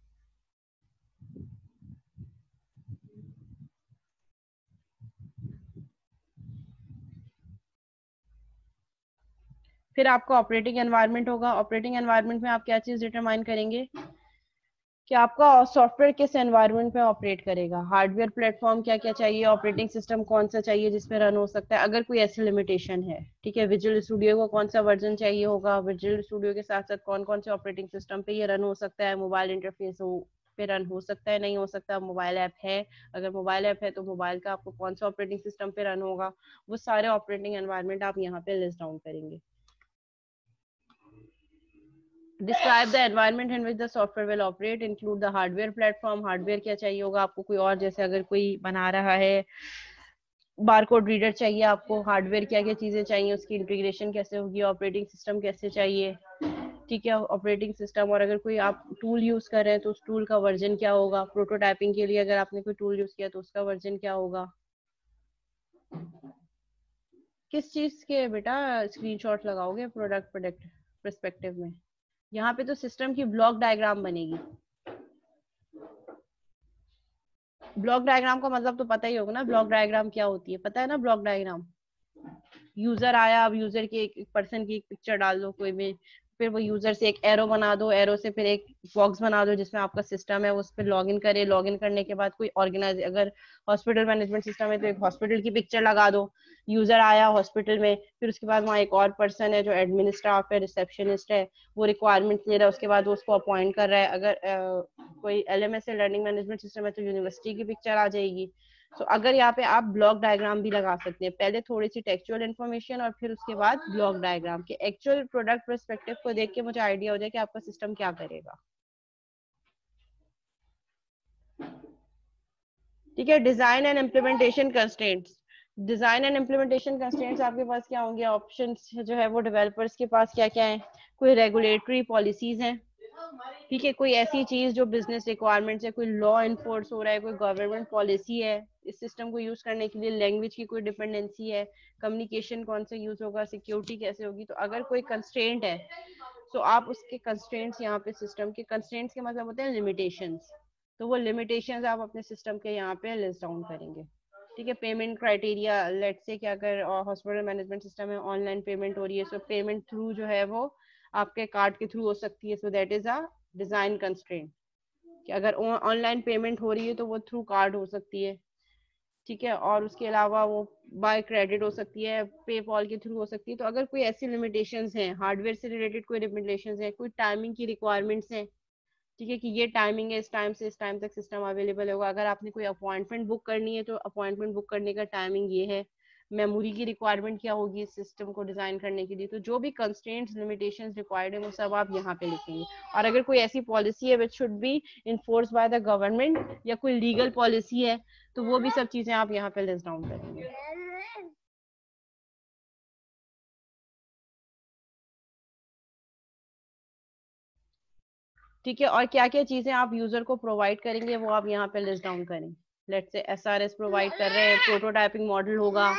फिर आपका ऑपरेटिंग एनवायरनमेंट होगा। ऑपरेटिंग एनवायरनमेंट में आप क्या चीज डिटरमाइन करेंगे कि आपका सॉफ्टवेयर किस एनवायरनमेंट में ऑपरेट करेगा। हार्डवेयर प्लेटफॉर्म क्या क्या चाहिए, ऑपरेटिंग सिस्टम कौन सा चाहिए जिसमें रन हो सकता है अगर कोई ऐसी लिमिटेशन है, ठीक है। विजुअल स्टूडियो को कौन सा वर्जन चाहिए होगा, विजुअल स्टूडियो के साथ साथ कौन कौन से ऑपरेटिंग सिस्टम पे ये रन हो सकता है, मोबाइल इंटरफेस हो पे रन हो सकता है, नहीं हो सकता, मोबाइल ऐप है, अगर मोबाइल ऐप है तो मोबाइल का आपको कौन सा ऑपरेटिंग सिस्टम पे रन होगा, वो सारे ऑपरेटिंग एनवायरनमेंट आप यहाँ पे लिस्ट डाउन करेंगे। Describe the environment in which the software will operate, include the hardware platform, hardware क्या चाहिए होगा आपको, कोई और जैसे अगर कोई बना रहा है बारकोड रीडर चाहिए आपको, हार्डवेयर क्या क्या चीजें चाहिए, उसकी इंटीग्रेशन कैसे होगी, ऑपरेटिंग सिस्टम कैसे चाहिए, ठीक है, ऑपरेटिंग सिस्टम। और अगर कोई आप टूल यूज कर रहे हैं तो उस टूल का वर्जन क्या होगा, प्रोटोटाइपिंग के लिए अगर आपने कोई टूल यूज किया तो उसका वर्जन क्या होगा। किस चीज के बेटा स्क्रीनशॉट लगाओगे प्रोडक्ट प्रोडक्ट पर्सपेक्टिव में? यहाँ पे तो सिस्टम की ब्लॉक डायग्राम बनेगी। ब्लॉक डायग्राम का मतलब तो पता ही होगा ना, ब्लॉक डायग्राम क्या होती है, पता है ना ब्लॉक डायग्राम? यूजर आया, अब यूजर की एक पर्सन की एक पिक्चर डाल दो कोई भी, फिर वो यूजर से एक एरो बना दो, एरो से फिर एक बॉक्स बना दो जिसमें आपका सिस्टम है, उस पर लॉग इन करे, लॉग इन करने के बाद कोई ऑर्गेनाइज, अगर हॉस्पिटल मैनेजमेंट सिस्टम है तो एक हॉस्पिटल की पिक्चर लगा दो, यूजर आया हॉस्पिटल में, फिर उसके बाद वहाँ एक और पर्सन है जो एडमिन स्टाफ है, रिसेप्शनिस्ट है, वो रिक्वायरमेंट ले रहा है, उसके बाद वो उसको अपॉइंट कर रहा है। अगर uh, कोई एल एम एस है लर्निंग मैनेजमेंट सिस्टम है तो यूनिवर्सिटी की पिक्चर आ जाएगी। तो so, अगर यहाँ पे आप ब्लॉक डायग्राम भी लगा सकते हैं, पहले थोड़ी सी टेक्सचुअल इन्फॉर्मेशन और फिर उसके बाद ब्लॉक डायग्राम के एक्चुअल प्रोडक्ट पर्सपेक्टिव को देख के मुझे आइडिया हो जाए कि आपका सिस्टम क्या करेगा, ठीक है। Design and implementation constraints, design and implementation constraints आपके पास क्या होंगे, ऑप्शंस जो है वो डेवलपर्स के पास क्या क्या है, कोई रेगुलेटरी पॉलिसीज हैं, ठीक है, कोई ऐसी चीज जो बिजनेस रिक्वायरमेंट्स है, कोई लॉ इन्फोर्स हो रहा है, कोई गवर्नमेंट पॉलिसी है, इस सिस्टम को यूज करने के लिए लैंग्वेज की कोई डिपेंडेंसी है, कम्युनिकेशन कौन सा यूज होगा, सिक्योरिटी कैसे होगी। तो अगर कोई कंस्ट्रेंट है तो आप उसके कंस्ट्रेंट्स यहाँ पे सिस्टम के कंस्ट्रेंट्स के मतलब होते हैं लिमिटेशंस, तो वो लिमिटेशंस आप अपने सिस्टम के यहाँ पे लिस्ट डाउन करेंगे, ठीक है। पेमेंट क्राइटेरिया, लेट्स से कि अगर हॉस्पिटल मैनेजमेंट सिस्टम है, ऑनलाइन पेमेंट हो रही है, सो पेमेंट थ्रू जो है वो आपके कार्ड के थ्रू हो सकती है, so that is a design constraint कि अगर ऑनलाइन पेमेंट हो रही है तो वो थ्रू कार्ड हो सकती है, ठीक है, और उसके अलावा वो बाय क्रेडिट हो सकती है, पेपॉल के थ्रू हो सकती है। तो अगर कोई ऐसी लिमिटेशंस हैं, हार्डवेयर से रिलेटेड कोई लिमिटेशंस हैं, कोई टाइमिंग की रिक्वायरमेंट्स हैं, ठीक है, कि ये टाइमिंग है, इस टाइम से इस टाइम तक सिस्टम अवेलेबल होगा। अगर आपने कोई अपॉइंटमेंट बुक करनी है तो अपॉइंटमेंट बुक करने का टाइमिंग ये है। मेमोरी की रिक्वायरमेंट क्या होगी इस सिस्टम को डिजाइन करने के लिए। तो जो भी कंस्ट्रेंट्स लिमिटेशंस रिक्वायर्ड है वो सब आप यहाँ पे लिखेंगे। और अगर कोई ऐसी पॉलिसी है which should be enforce by the government या कोई लीगल पॉलिसी है तो वो भी सब चीजें आप यहाँ पे लिस्ट डाउन करेंगे। ठीक है, और क्या क्या चीजें आप यूजर को प्रोवाइड करेंगे वो आप यहाँ पे लिस्ट डाउन करें। लेट्स से एसआरएस प्रोवाइड कर रहे हैं, प्रोटोटाइपिंग मॉडल होगा,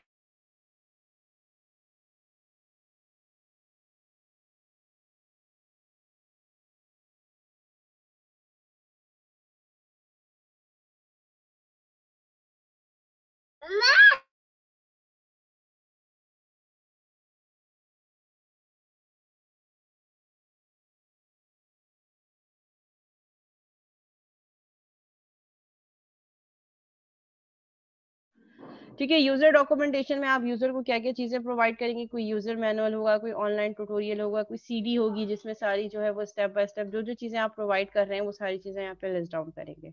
ठीक है। यूजर डॉक्यूमेंटेशन में आप यूजर को क्या क्या चीजें प्रोवाइड करेंगे, कोई यूजर मैनुअल होगा, कोई ऑनलाइन ट्यूटोरियल होगा, कोई सीडी होगी जिसमें सारी जो है वो स्टेप बाय स्टेप जो जो चीजें आप प्रोवाइड कर रहे हैं वो सारी चीजें यहाँ पे लिस्ट डाउन करेंगे।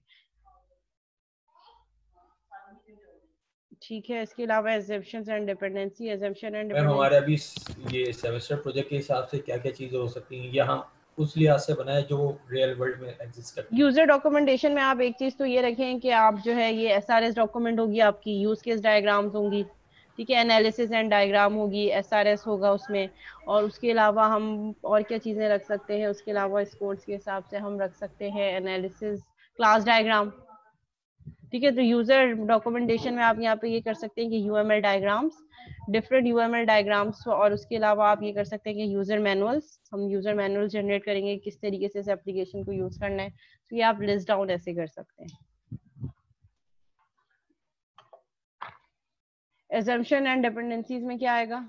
ठीक है, इसके अलावा assumptions and dependency, assumption and ma'am हमारे डिपेंडेंसी। अभी ये सेमेस्टर प्रोजेक्ट के हिसाब से क्या क्या चीज़ें हो सकती हैं या हम उस लिहाज से बनाए जो रियल वर्ल्ड में एग्जिस्ट करती है? यूजर डॉक्यूमेंटेशन में आप एक चीज तो ये रखें कि आप जो है ये एसआरएस डॉक्यूमेंट होगी, आपकी यूज केस डायग्राम्स होंगी, ठीक है, एनालिसिस एंड डायग्राम होगी, एसआरएस होगा उसमें। और उसके अलावा हम और क्या चीजें रख सकते हैं, उसके अलावा स्कोर्स के हिसाब से हम रख सकते हैं एनालिसिस, क्लास डायग्राम। ठीक है, तो यूजर डॉक्यूमेंटेशन में आप यहाँ पे ये कर सकते हैं कि UML diagrams, different UML diagrams, और उसके अलावा आप ये कर सकते हैं कि यूजर मैनुअल्स, हम यूजर मैनुअल जनरेट करेंगे किस तरीके से इस एप्लीकेशन को यूज करना है। तो ये आप लिस्ट डाउन ऐसे कर सकते हैं। एजम्पशन एंड डिपेंडेंसीज में क्या आएगा,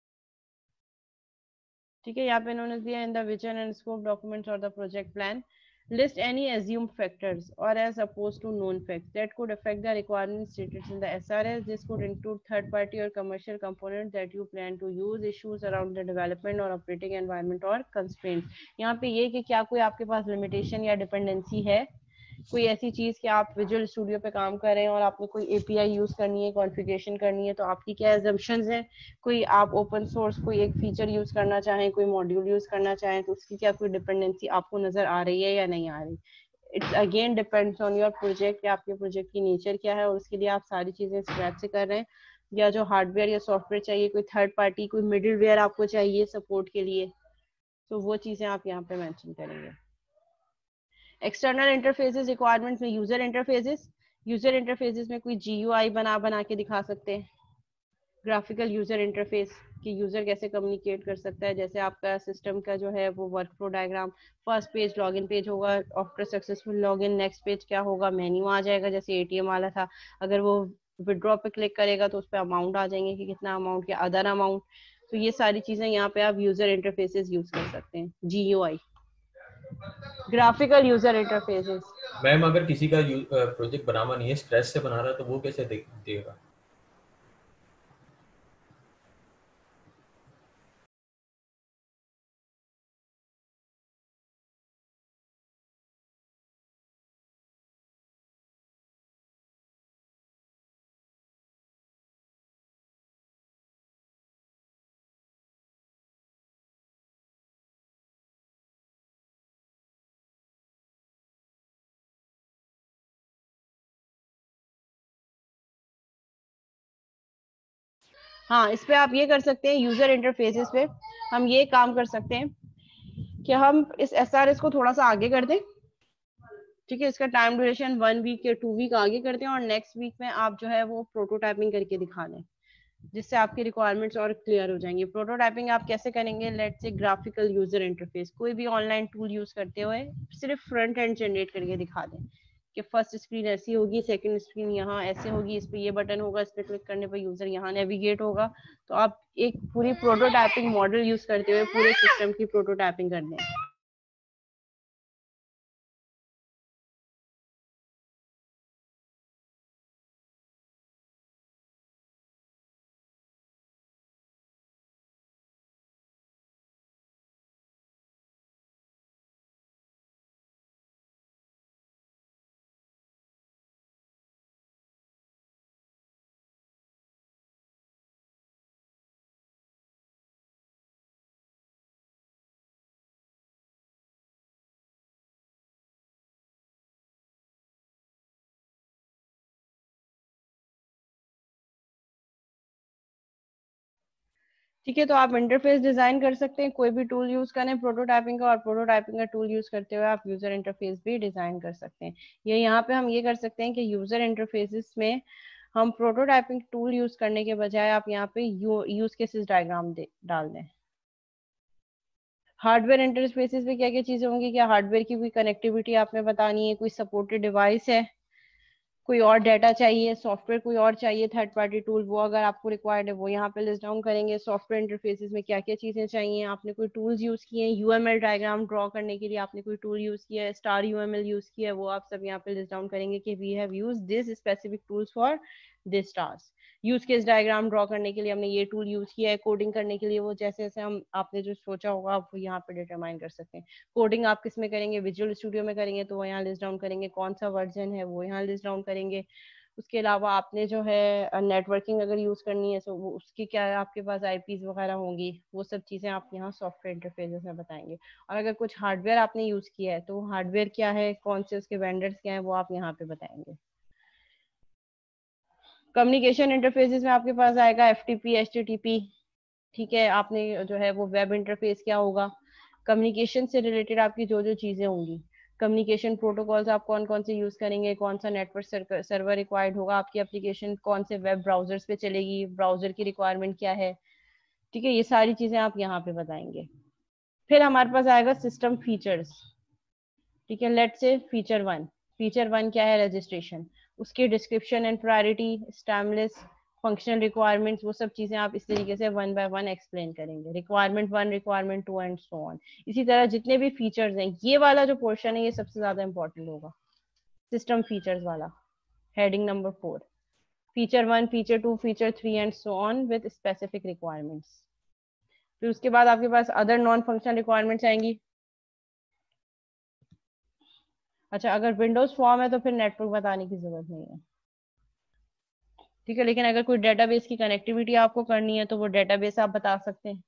ठीक है, यहाँ पे इन्होंने दिया in the vision and scope documents और the project plan list any assumed factors or as opposed to known facts that could affect the requirements stated in the S R S. This could include third party or commercial components that you plan to use, issues around the development or operating environment or constraints. यहाँ पे ये कि क्या कोई आपके पास limitation या dependency है, कोई ऐसी चीज कि आप विजुअल स्टूडियो पे काम कर रहे हैं और आपने कोई एपीआई यूज करनी है, कॉन्फ़िगरेशन करनी है, तो आपकी क्या एजम्पशंस हैं। कोई आप ओपन सोर्स कोई एक फीचर यूज करना चाहें, कोई मॉड्यूल यूज करना चाहें, तो उसकी क्या कोई डिपेंडेंसी आपको नजर आ रही है या नहीं आ रही। It's again depends on your project, या आपके प्रोजेक्ट की नेचर क्या है और उसके लिए आप सारी चीजें स्क्रैच से कर रहे हैं, या जो हार्डवेयर या सॉफ्टवेयर चाहिए, कोई थर्ड पार्टी कोई मिडिल वेयर आपको चाहिए सपोर्ट के लिए, तो वो चीजें आप यहाँ पे मेंशन करेंगे। एक्सटर्नल इंटरफेसेस रिक्वायरमेंट्स में यूजर इंटरफेसेस, यूजर इंटरफेसेस में कोई जीयूआई बना बना के दिखा सकते हैं, ग्राफिकल यूजर इंटरफेस कि यूजर कैसे कम्युनिकेट कर सकता है। जैसे आपका सिस्टम का जो है वो workflow diagram, first page login page होगा, after successful login next page क्या होगा, मेन्यू आ जाएगा जैसे एटीएम वाला था, अगर वो विड्रॉ पे क्लिक करेगा तो उस पर अमाउंट आ जाएंगे कि कितना अमाउंट या अदर अमाउंट। तो ये सारी चीजें यहाँ पे आप यूजर इंटरफेसेस यूज कर सकते हैं, GUI, graphical user interfaces. Ma'am अगर किसी का प्रोजेक्ट बनावा नहीं है, स्ट्रेस से बना रहा है, तो वो कैसे देगा? हाँ, इस पे आप ये कर सकते हैं, यूजर इंटरफेसेस पे हम ये काम कर सकते हैं कि हम इस एसआरएस को थोड़ा सा आगे कर दें, ठीक है, इसका टाइम ड्यूरेशन वन वीक या टू वीक आगे करते हैं और नेक्स्ट वीक में आप जो है वो प्रोटोटाइपिंग करके दिखा दें, जिससे आपकी रिक्वायरमेंट्स और क्लियर हो जाएंगी। प्रोटोटाइपिंग आप कैसे करेंगे, let's say graphical user interface कोई भी ऑनलाइन टूल यूज करते हुए सिर्फ फ्रंट एंड जनरेट करके दिखा दें कि फर्स्ट स्क्रीन ऐसी होगी, सेकंड स्क्रीन यहाँ ऐसे होगी, इस पे ये बटन होगा, इस पे क्लिक करने पर यूजर यहाँ नेविगेट होगा। तो आप एक पूरी प्रोटोटाइपिंग मॉडल यूज करते हुए पूरे सिस्टम की प्रोटोटाइपिंग कर दें। ठीक है, तो आप इंटरफेस डिजाइन कर सकते हैं, कोई भी टूल यूज करें प्रोटोटाइपिंग का, और प्रोटोटाइपिंग का टूल यूज करते हुए आप यूजर इंटरफेस भी डिजाइन कर सकते हैं। ये यहाँ पे हम ये कर सकते हैं कि यूजर इंटरफेसेस में हम प्रोटोटाइपिंग टूल यूज करने के बजाय आप यहाँ पे यूज केसेस डायग्राम डाल दें। हार्डवेयर इंटरफेसेस में क्या क्या चीजें होंगी, क्या हार्डवेयर की कोई कनेक्टिविटी आपने बतानी है, कोई सपोर्टेड डिवाइस है, कोई और डाटा चाहिए, सॉफ्टवेयर कोई और चाहिए, थर्ड पार्टी टूल, वो अगर आपको रिक्वायर्ड है वो यहाँ पे लिस्ट डाउन करेंगे। सॉफ्टवेयर इंटरफेसेस में क्या क्या चीजें चाहिए, आपने कोई टूल्स यूज किए हैं, यूएमएल डायग्राम ड्रॉ करने के लिए आपने कोई टूल यूज किया है, स्टार यूएमएल यूज किया है, वो आप सब यहाँ पे लिस्ट डाउन करेंगे कि we have use this specific tools for this task. Use case diagram draw करने के लिए हमने ये टूल यूज किया है, कोडिंग करने के लिए वो जैसे जैसे हम आपने जो सोचा होगा आप वो यहाँ पे डिटरमाइन कर सकते हैं। कोडिंग आप किस में करेंगे, विजुअल स्टूडियो में करेंगे तो वो यहाँ लिस्ट डाउन करेंगे, कौन सा वर्जन है वो यहाँ लिस्ट डाउन करेंगे। उसके अलावा आपने जो है नेटवर्किंग अगर यूज करनी है तो वो उसकी क्या है, आपके पास आईपीज वगैरह होंगी, वो सब चीजें आप यहाँ सॉफ्टवेयर इंटरफेसेस में बताएंगे। और अगर कुछ हार्डवेयर आपने यूज किया है तो हार्डवेयर क्या है, कौन से उसके वेंडर्स क्या है, वो आप यहाँ पे बताएंगे। कम्युनिकेशन इंटरफेसेस में आपके पास आएगा F T P, H T T P. ठीक है, आपने जो है वो वेब इंटरफेस क्या होगा, कम्युनिकेशन से रिलेटेड आपकी जो जो चीजें होंगी, कम्युनिकेशन प्रोटोकॉल्स आप कौन कौन से यूज करेंगे, कौन सा नेटवर्क सर्वर रिक्वायर्ड होगा, आपकी एप्लीकेशन कौन से वेब ब्राउजर्स पे चलेगी, ब्राउजर की रिक्वायरमेंट क्या है। ठीक है, ये सारी चीजें आप यहाँ पे बताएंगे। फिर हमारे पास आएगा सिस्टम फीचर्स। ठीक है, लेट से फीचर वन, फीचर वन क्या है, रजिस्ट्रेशन, उसकी description and priority, stimulus, functional requirements, वो सब चीजें आप इस तरीके से वन बाय वन एक्सप्लेन करेंगे। Requirement one, requirement two and so on. इसी तरह जितने भी फीचर्स हैं, ये वाला जो पोर्शन है ये सबसे ज्यादा इंपॉर्टेंट होगा, सिस्टम फीचर्स वाला, heading number four. Feature one, feature two, feature three and so on with specific requirements. फिर उसके बाद आपके पास अदर नॉन फंक्शनल रिक्वायरमेंट्स आएंगी। अच्छा, अगर विंडोज फॉर्म है तो फिर नेटवर्क बताने की जरूरत नहीं है। ठीक है, लेकिन अगर कोई डेटाबेस की कनेक्टिविटी आपको करनी है तो वो डेटाबेस आप बता सकते हैं।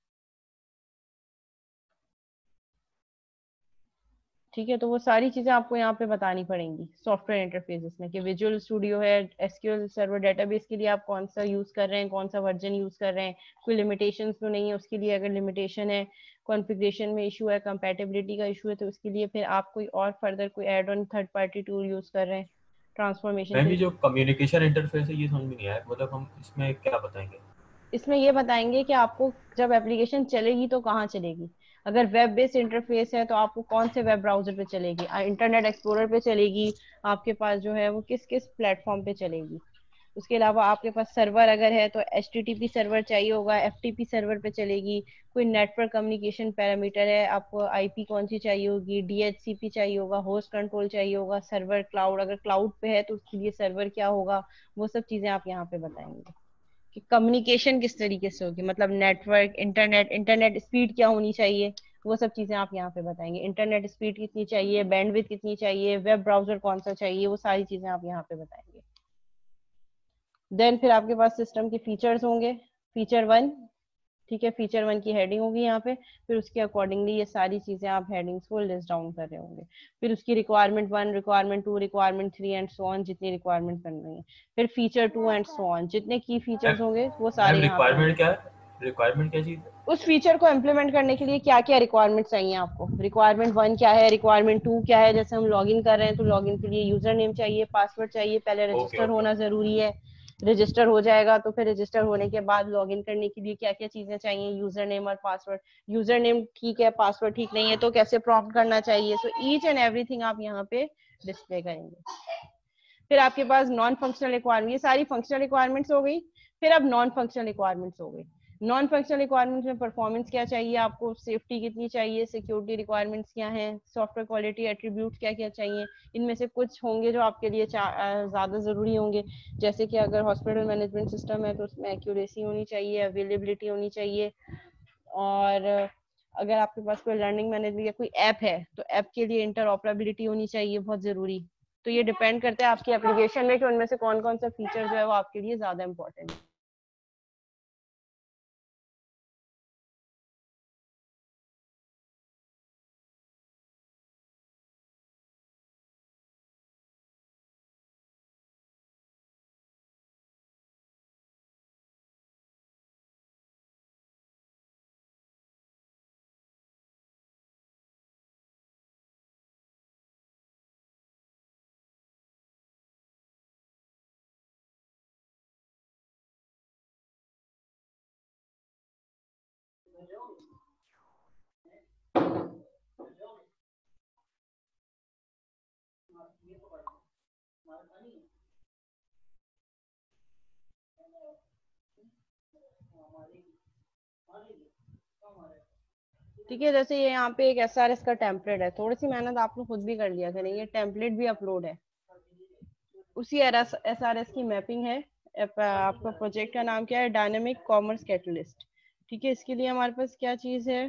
ठीक है, तो वो सारी चीजें आपको यहाँ पे बतानी पड़ेंगी सॉफ्टवेयर इंटरफेसेस में, कि विजुअल स्टूडियो है, एसक्यूएल सर्वर डेटाबेस के लिए आप कौन सा यूज कर रहे हैं, कौन सा वर्जन यूज कर रहे हैं, कोई लिमिटेशंस तो नहीं है उसके लिए, अगर लिमिटेशन है, कॉन्फ़िगरेशन में इशू है, कंपैटिबिलिटी का इशू है, तो उसके लिए फिर आप कोई और फर्दर कोई add on third party tool use कर रहे हैं ट्रांसफॉर्मेशन मैम के ये लिए। जो कम्युनिकेशन इंटरफेस है ये समझ में नहीं आया, मतलब हम इसमें क्या बताएंगे? इसमें ये बताएंगे कि आपको जब एप्लीकेशन चलेगी तो कहाँ चलेगी। अगर वेब बेस्ड इंटरफेस है तो आपको कौन से वेब ब्राउजर पे चलेगी, इंटरनेट एक्सप्लोरर पे चलेगी, आपके पास जो है वो किस किस प्लेटफॉर्म पे चलेगी। उसके अलावा आपके पास सर्वर अगर है तो H T T P server चाहिए होगा, एफ टी पी सर्वर पे चलेगी। कोई नेटवर्क कम्युनिकेशन पैरामीटर है, आपको आई पी कौन सी चाहिए होगी, डी एच सी पी चाहिए होगा, होस्ट कंट्रोल चाहिए होगा, सर्वर क्लाउड, अगर क्लाउड पे है तो उसके लिए सर्वर क्या होगा, वो सब चीजें आप यहाँ पे बताएंगे। कि कम्युनिकेशन किस तरीके से होगी, मतलब नेटवर्क, इंटरनेट, इंटरनेट स्पीड क्या होनी चाहिए, वो सब चीजें आप यहाँ पे बताएंगे। इंटरनेट स्पीड कितनी चाहिए, बैंडविड्थ कितनी चाहिए, वेब ब्राउजर कौन सा चाहिए, वो सारी चीजें आप यहाँ पे बताएंगे। देन फिर आपके पास सिस्टम के फीचर्स होंगे, फीचर वन। ठीक है, फीचर वन की हेडिंग होगी यहाँ पे, फिर उसके अकॉर्डिंगली ये सारी चीजें आप हेडिंग्स को लिस्ट डाउन कर रहे होंगे। फिर उसकी requirement one, requirement two, requirement three and so on, जितनी रिक्वायरमेंट बन रही है। फिर feature two and so on, जितने की फीचर्स होंगे वो मैम सारे यहाँ पे रिक्वायरमेंट होंगे। क्या है? रिक्वायरमेंट क्या चीज़ है? उस फीचर को इम्प्लीमेंट करने के लिए क्या क्या रिक्वायरमेंट चाहिए आपको, रिक्वायरमेंट वन क्या है, रिक्वायरमेंट टू क्या है, जैसे हम लॉगिन कर रहे हैं तो लॉगिन के लिए यूजर नेम चाहिए, पासवर्ड चाहिए, पहले ओके रजिस्टर ओके होना ओके। जरूरी है। रजिस्टर हो जाएगा तो फिर रजिस्टर होने के बाद लॉगिन करने के लिए क्या क्या चीजें चाहिए, यूजर नेम और पासवर्ड। यूजर नेम ठीक है, पासवर्ड ठीक नहीं है तो कैसे प्रॉम्प्ट करना चाहिए। सो ईच एंड एवरीथिंग आप यहाँ पे डिस्प्ले करेंगे। फिर आपके पास नॉन फंक्शनल रिक्वायरमेंट, ये सारी फंक्शनल रिक्वायरमेंट्स हो गई। फिर अब नॉन फंक्शनल रिक्वायरमेंट्स हो गई। नॉन फंक्शनल रिक्वायरमेंट्स में परफॉर्मेंस क्या चाहिए आपको, सेफ्टी कितनी चाहिए, सिक्योरिटी रिक्वायरमेंट्स क्या हैं, सॉफ्टवेयर क्वालिटी एट्रीब्यूट क्या क्या चाहिए। इनमें से कुछ होंगे जो आपके लिए ज़्यादा ज़रूरी होंगे, जैसे कि अगर हॉस्पिटल मैनेजमेंट सिस्टम है तो उसमें एक्यूरेसी होनी चाहिए, अवेलेबिलिटी होनी चाहिए। और अगर आपके पास कोई लर्निंग मैनेजमेंट या कोई ऐप है तो ऐप के लिए इंटर ऑपरेबिलिटी होनी चाहिए, बहुत ज़रूरी। तो ये डिपेंड करता है आपकी एप्लीकेशन में कि उनमें से कौन कौन सा फीचर जो है वो आपके लिए ज़्यादा इंपॉर्टेंट है। ठीक है, जैसे ये यहाँ पे एक एस आर एस का टेम्पलेट है, थोड़ी सी मेहनत आप लोग खुद भी कर लिया करेंगे, ये टेम्पलेट भी अपलोड है, उसी एस आर एस की मैपिंग है। आपका प्रोजेक्ट का नाम क्या है, डायनेमिक कॉमर्स कैटलिस्ट। ठीक है, इसके लिए हमारे पास क्या चीज है,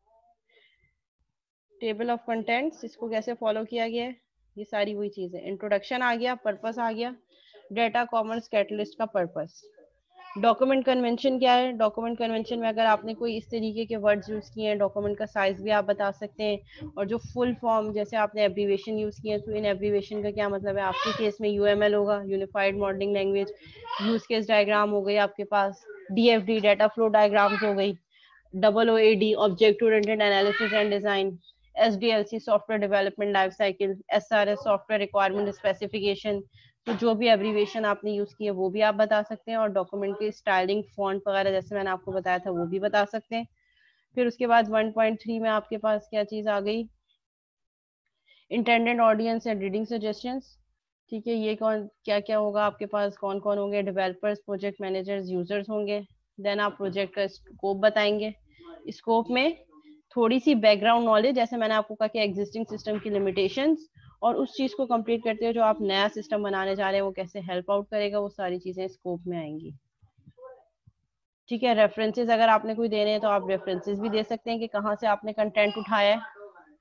टेबल ऑफ कंटेंट्स, इसको कैसे फॉलो किया गया है, ये सारी वही चीज है। इंट्रोडक्शन आ गया, पर्पस आ गया, डेटा कॉमर्स कैटलिस्ट का पर्पस। डॉक्यूमेंट कन्वेंशन क्या है, डॉक्यूमेंट कन्वेंशन में अगर आपने कोई इस तरीके के वर्ड्स यूज किए हैं, डॉक्यूमेंट का साइज भी आप बता सकते हैं, और जो फुल फॉर्म जैसे आपने एब्रीवेशन यूज किए हैं, तो इन एब्रीवेशन का क्या मतलब है, आपके केस में यूएमएल होगा, unified modelling language, use case diagram हो गई आपके पास, डीएफडी डाटा फ्लो डायग्राम्स हो गई, double O A D object oriented analysis and design, S D L C software development life cycle, S R S software requirement specification, तो जो भी abbreviation आपने यूज किया वो भी आप बता सकते हैं, और डॉक्यूमेंट की स्टाइलिंग फॉन्ट वगैरह जैसे मैंने आपको बताया था वो भी बता सकते हैं। फिर उसके बाद वन पॉइंट थ्री में आपके पास क्या चीज आ गई, intended audience and reading suggestions. ठीक है, ये कौन क्या क्या होगा आपके पास, कौन कौन होंगे, डेवलपर्स, प्रोजेक्ट मैनेजर्स, यूजर्स होंगे। देन आप प्रोजेक्ट का स्कोप बताएंगे, स्कोप में थोड़ी सी बैकग्राउंड नॉलेज, जैसे मैंने आपको कहा कि एग्जिस्टिंग सिस्टम की लिमिटेशंस, और उस चीज को कंप्लीट करते हुए जो आप नया सिस्टम बनाने जा रहे हैं वो कैसे हेल्प आउट करेगा, वो सारी चीजें स्कोप में आएंगी। ठीक है, रेफरेंसेस अगर आपने कोई देने हैं तो आप रेफरेंसेस भी दे सकते हैं कि कहाँ से आपने कंटेंट उठाया है।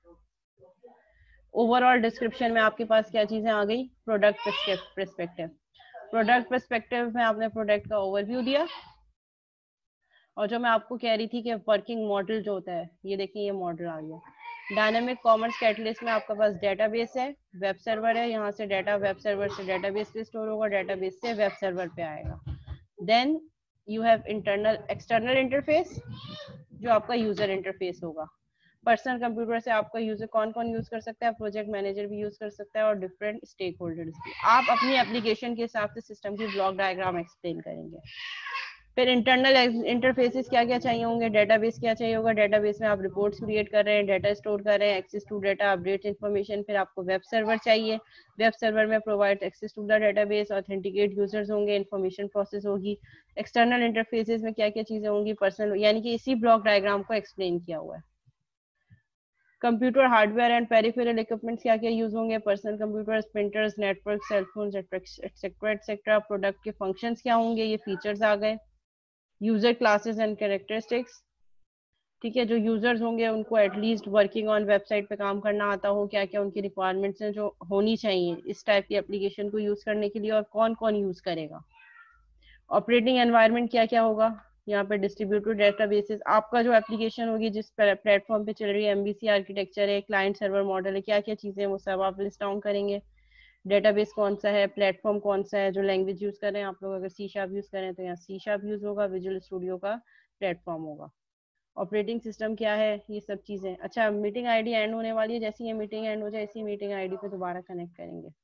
ओवरऑल डिस्क्रिप्शन में आपके पास क्या चीजें आ गई, प्रोडक्ट पर्सपेक्टिव, प्रोडक्ट पर्सपेक्टिव में आपने प्रोडक्ट का ओवरव्यू दिया, और जो मैं आपको कह रही थी कि वर्किंग मॉडल जो होता है, ये देखिए ये मॉडल आ गया। डायनामिक कॉमर्स कैटलिस्ट में आपके पास डेटाबेस है, वेब सर्वर है, यहाँ से डाटा वेब सर्वर से डेटाबेस पे स्टोर होगा, डेटाबेस से वेब सर्वर पे आएगा। Then you have internal external interface, जो आपका यूजर इंटरफेस होगा। पर्सनल कंप्यूटर से आपका यूजर कौन कौन यूज कर सकता है, प्रोजेक्ट मैनेजर भी यूज कर सकता है, और डिफरेंट स्टेक होल्डर्स भी। आप अपनी एप्लीकेशन के हिसाब से सिस्टम की ब्लॉक डायग्राम एक्सप्लेन करेंगे। फिर इंटरनल इंटरफेसेस क्या क्या चाहिए होंगे, डेटाबेस क्या चाहिए होगा, डेटाबेस में आप रिपोर्ट्स क्रिएट कर रहे हैं, डाटा स्टोर कर रहे हैं, access to data, update information. फिर आपको वेब सर्वर चाहिए, वेब सर्वर में provide access to the database, authenticate users होंगे, इन्फॉर्मेशन प्रोसेस होगी। एक्सटर्नल इंटरफेसेस में क्या क्या चीजें होंगी, पर्सनल, यानी कि इसी ब्लॉक डायग्राम को एक्सप्लेन किया हुआ है। Computer hardware and peripheral equipments क्या क्या यूज होंगे, personal computers, printers, network, cellphones, etcetera etcetera. Product के फंक्शंस क्या होंगे, ये फीचर्स आ गए। यूजर क्लासेस एंड कैरेक्टरिस्टिक्स, ठीक है, जो यूजर्स होंगे उनको एटलीस्ट वर्किंग ऑन वेबसाइट पे काम करना आता हो, क्या क्या उनकी रिक्वायरमेंट्स हैं जो होनी चाहिए इस टाइप की एप्लीकेशन को यूज करने के लिए, और कौन कौन यूज करेगा। ऑपरेटिंग एनवायरनमेंट क्या क्या होगा, यहाँ पे डिस्ट्रीब्यूटेड डेटाबेसेस, आपका जो एप्लीकेशन होगी जिस प्लेटफॉर्म पे चल रही है, एमबीसी आर्किटेक्चर है, क्लाइंट सर्वर मॉडल है, क्या क्या चीजें वो सब आप लिस्ट डाउन करेंगे। डेटाबेस कौन सा है, प्लेटफॉर्म कौन सा है, जो लैंग्वेज यूज कर रहे हैं आप लोग, अगर सी शार्प यूज करें तो यहाँ सी शार्प यूज होगा, विजुअल स्टूडियो का प्लेटफॉर्म होगा। ऑपरेटिंग सिस्टम क्या है, ये सब चीजें। अच्छा, मीटिंग आईडी एंड होने वाली है, जैसे ये मीटिंग एंड हो जाए इसी मीटिंग आईडी पे दोबारा कनेक्ट करेंगे।